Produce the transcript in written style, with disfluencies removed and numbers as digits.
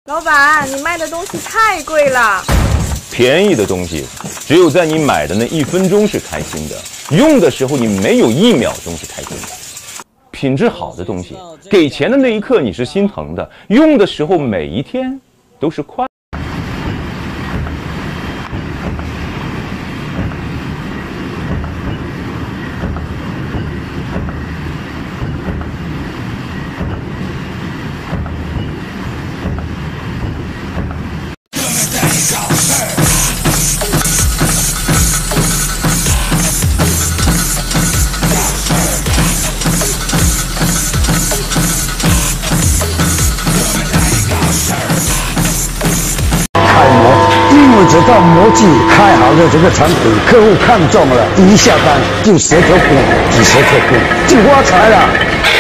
老板，你卖的东西太贵了。 便宜的东西，只有在你买的那1分钟是开心的，用的时候你没有1秒钟是开心的。品质好的东西，给钱的那一刻你是心疼的，用的时候每一天都是快。 直到模具开好的这个产品，客户看中了，一下单就舌头滚，几舌头滚，就发财了。